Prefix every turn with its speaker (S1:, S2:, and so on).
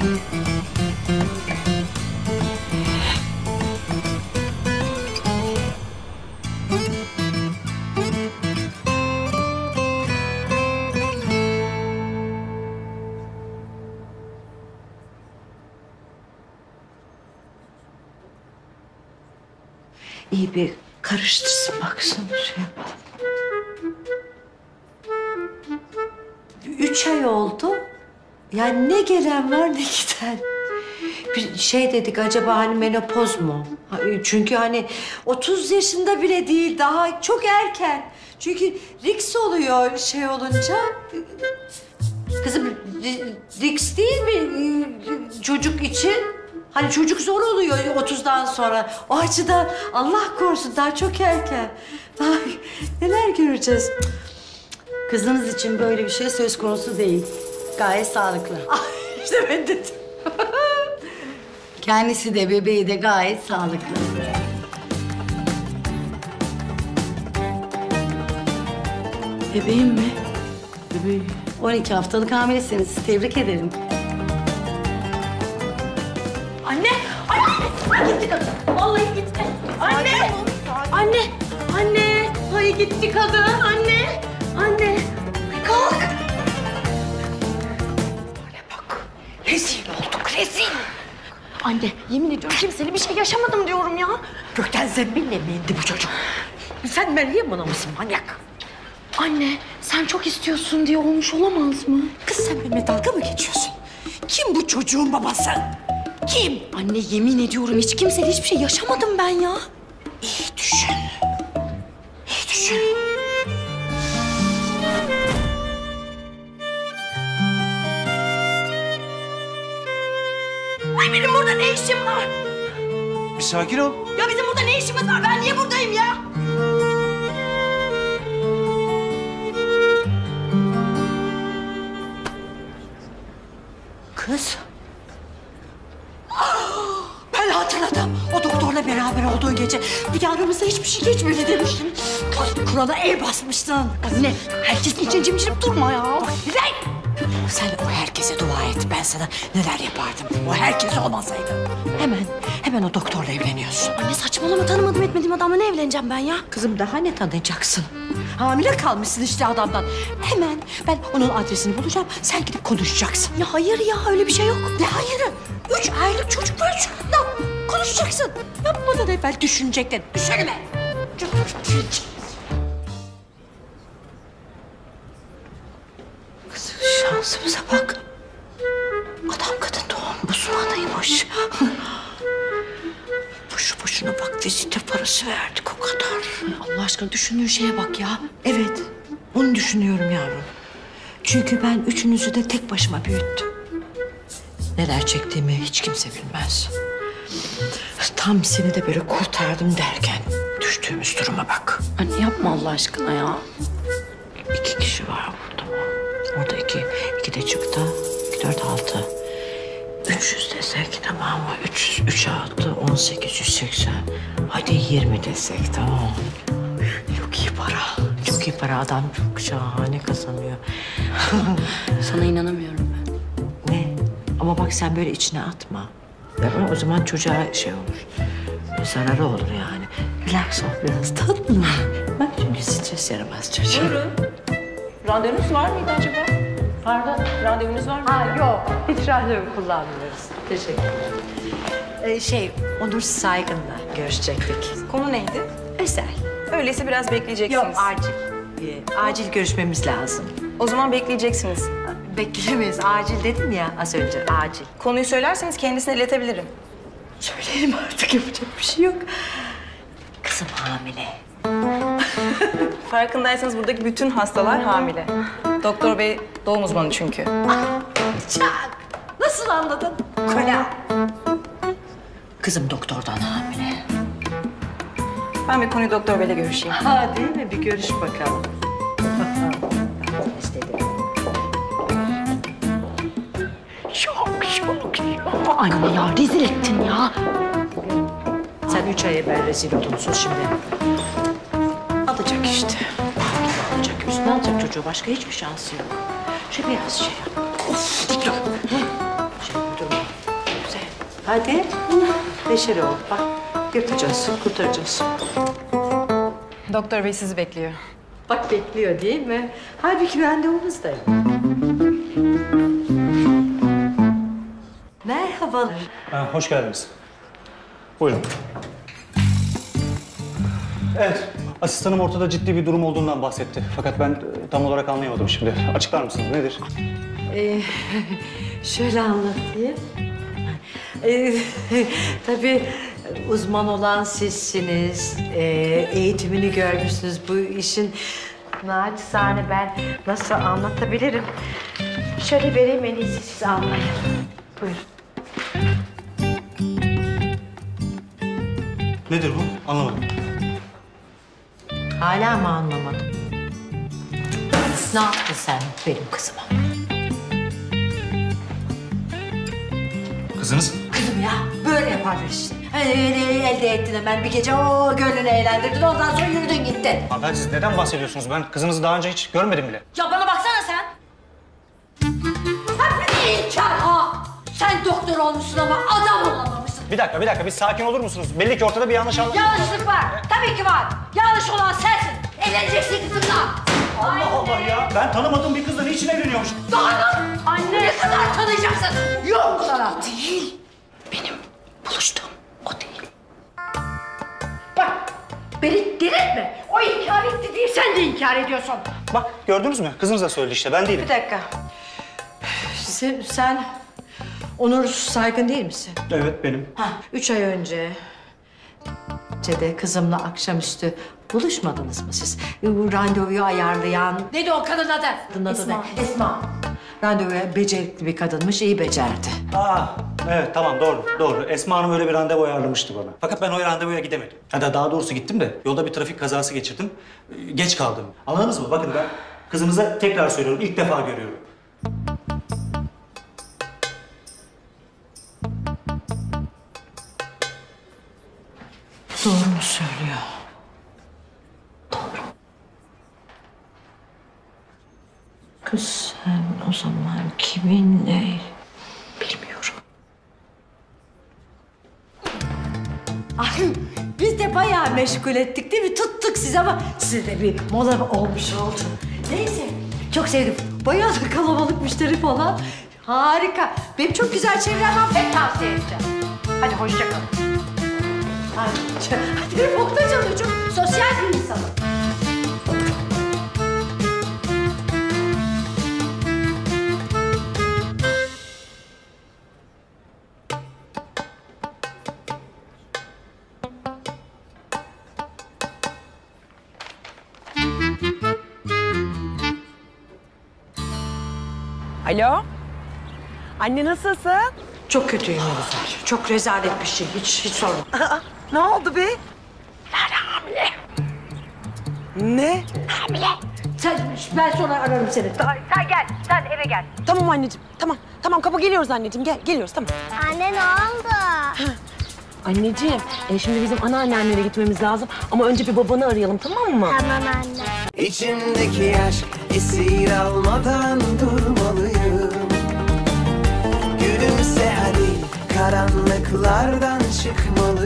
S1: İyi bir karıştırsın baksana şey yapalım. 3 ay oldu. Yani ne gelen var ne giden. Bir şey dedik acaba hani menopoz mu? Çünkü hani 30 yaşında bile değil daha çok erken. Çünkü risk oluyor şey olunca. Kızım risk değil mi çocuk için? Hani çocuk zor oluyor 30'dan sonra. O açıdan Allah korusun daha çok erken. Daha neler göreceğiz.
S2: Kızınız için böyle bir şey söz konusu değil. Gayet sağlıklı.
S1: İşte ben dedim.
S2: Kendisi de bebeği de gayet sağlıklı.
S1: Bebeğim mi?
S2: Bebeği. 12 haftalık hamilesiniz. Tebrik ederim.
S3: Anne! Ay gitti kadın. Vallahi gitti. Anne! Anne! Anne! Ay gitti kadın. Anne! Anne! Ay kalk!
S1: Bana bak. Rezil olduk rezil.
S3: Anne yemin ediyorum kimseyle bir şey yaşamadım diyorum ya.
S1: Gökten zembille mi indi bu çocuk? Sen Meryem Ana mısın manyak?
S3: Anne sen çok istiyorsun diye olmuş olamaz mı?
S1: Kız sen benimle dalga mı geçiyorsun? Kim bu çocuğun babası? Kim?
S3: Anne yemin ediyorum hiç kimseyle hiçbir şey yaşamadım ben ya.
S1: İyi düşün. İyi düşün.
S3: Ay benim burada ne işim var?
S4: Bir sakin ol.
S3: Ya bizim burada ne işimiz var? Ben niye buradayım ya?
S1: Kız. Ben hatırladım. O doktorla beraber olduğu gece. Bir de aramızda hiçbir şey geçmedi demiştim. Kur'an'a el basmıştın.
S3: Anne herkesin için cimcirip durma ya.
S1: Sen o herkese dua et. Ben sana neler yapardım. O herkes olmasaydı. Hemen o doktorla evleniyorsun.
S3: Anne saçmalama tanımadım etmediğim adamla ne evleneceğim ben ya?
S1: Kızım daha ne tanıyacaksın? Hamile kalmışsın işte adamdan. Hemen ben onun adresini bulacağım. Sen gidip konuşacaksın.
S3: Ya hayır ya öyle bir şey yok.
S1: Ne hayırı? 3 aylık çocuk var şurada. Konuşacaksın. Yapmadan evvel düşünecektin. Düşünme. Kızım şansımıza bak. Adam kadın doğum uzmanıymış. Boşu boşuna bak vizite parası verdik o kadar.
S3: Allah aşkına düşündüğün şeye bak ya.
S1: Evet, onu düşünüyorum yavrum. Çünkü ben üçünüzü de tek başıma büyüttüm. Neler çektiğimi hiç kimse bilmez. Tam seni de böyle kurtardım derken düştüğümüz duruma bak.
S3: Anne yapma Allah aşkına ya.
S1: 2 kişi var burada. Orada iki de çıktı. 2, 4, 6. 300 desek tamam mı? 3 6, 18, 180. Hadi 20 desek tamam mı? Çok iyi para. Çok iyi para. Adam çok şahane kazanıyor.
S3: Sana inanamıyorum ben.
S1: Ne? Ama bak sen böyle içine atma. Ya o zaman çocuğa şey olur. Zararı olur yani. Relax ol biraz tatlı mı? Bak çünkü stres yaramaz çocuğa.
S5: Buyurun. Randevunuz var mıydı acaba? Pardon, randevunuz var mı?
S1: Ha yok. Hiç randevu kullanmıyoruz. Teşekkür ederim. Onur Saygın'la görüşecektik.
S5: Konu neydi?
S1: Özel.
S5: Öyleyse biraz bekleyeceksiniz.
S1: Yok acil. Acil görüşmemiz lazım.
S5: O zaman bekleyeceksiniz.
S1: Bekleyemeyiz. Acil dedim ya az önce. Acil.
S5: Konuyu söylerseniz kendisine iletebilirim.
S1: Söyleyelim artık yapacak bir şey yok. Kızım hamile.
S5: Farkındaysanız buradaki bütün hastalar hamile. Doktor bey doğum uzmanı çünkü.
S1: Çak. Nasıl anladın? Kola. Kızım doktordan hamile.
S5: Ben bir konuyu doktor beyle görüşeyim.
S1: Ha değil mi? Bir görüş bakalım. İstedim. Şok.
S3: Anne ya rezil ettin ya.
S1: Sen 3 ay evvel rezil olmuşsun şimdi. Alacak işte. Alacak. Üstüne alacak çocuğu. Başka hiçbir şansı yok. Şu biraz şey yap. Dik dur. Şey dur. Hadi. Neşeli ol. Bak yırtacağız, kurtaracağız.
S5: Doktor bey sizi bekliyor.
S1: Bak bekliyor değil mi? Halbuki randevumuzdayım. Merhabalar.
S6: Hoş geldiniz. Buyurun. Evet, asistanım ortada ciddi bir durum olduğundan bahsetti. Fakat ben tam olarak anlayamadım şimdi. Açıklar mısınız? Nedir?
S1: Şöyle anlatayım. Tabii uzman olan sizsiniz. Eğitimini görmüşsünüz bu işin. Naçizane ben nasıl anlatabilirim? Şöyle vereyim en iyisi siz anlayın. Buyurun.
S6: Nedir bu? Anlamadım.
S1: Hala mı anlamadın? Ne yaptın sen benim kızıma?
S6: Kızınız?
S1: Kızım ya böyle yaparlar işte. Elde ettin hemen bir gece o gönlünü eğlendirdin ondan sonra yürüdün gittin.
S6: Hanımefendi siz neden bahsediyorsunuz? Ben kızınızı daha önce hiç görmedim bile.
S3: Ya bana baksana sen.
S1: Ha bir de inkar ha! Sen doktor olmuşsun ama adam olamamışsın.
S6: Bir dakika. Bir sakin olur musunuz? Belli ki ortada bir yanlış anlaşılma.
S1: Yanlışlık var. Tabii ki var. Yanlış olan sensin. Evleneceksin kızımla.
S6: Allah Allah ya. Ben tanımadığım bir kızla niçin evleniyormuş?
S1: Anne ne kadar tanıyacaksın? Yok sana. Değil. Benim buluştuğum o değil. Bak beni delirtme. O inkar etti değil sen de inkar ediyorsun.
S6: Bak gördünüz mü? Kızınız da söyledi işte. Ben değilim.
S1: Bir dakika. Sen Onur Saygın değil misin?
S6: Evet benim.
S1: 3 ay önce de kızımla akşamüstü buluşmadınız mı siz? Randevuyu ayarlayan... Neydi o kadın adı? Kadın adı
S3: Esma.
S1: ne? Esma. Randevuya becerikli bir kadınmış, iyi becerdi.
S6: Evet tamam doğru. Esma Hanım öyle bir randevu ayarlamıştı bana. Fakat ben o randevuya gidemedim. Daha doğrusu gittim de yolda bir trafik kazası geçirdim. Geç kaldım. Anladınız mı? Bakın ben kızınıza tekrar söylüyorum. İlk defa görüyorum.
S1: Doğru mu söylüyor? Doğru. Kız sen o zaman kiminle? Bilmiyorum. Ay biz de bayağı meşgul ettik değil mi? Tuttuk sizi ama size de bir mola olmuş oldu. Neyse çok sevdim. Bayağı da kalabalık müşteri falan. Harika. Benim çok güzel çevrem var. Pek tavsiye edeceğim. Hadi hoşça kalın. Telefonda çalıyor çok sosyal bir insanım.
S7: Alo? Anne nasılsın?
S1: Çok kötüyüm Nilüfer. Çok rezalet bir şey. Hiç sorma.
S7: Ne oldu be? Ne?
S1: Ben sonra ararım seni. Sen gel. Sen eve gel.
S7: Tamam anneciğim. Tamam kapı geliyoruz anneciğim. Geliyoruz tamam.
S8: Anne ne oldu?
S7: Anneciğim şimdi bizim anneannelere gitmemiz lazım. Ama önce bir babanı arayalım tamam mı?
S8: Tamam anne.
S9: İçimdeki aşk esir almadan durmalıyım. Gülümse hadi karanlıklardan çıkmalıyım.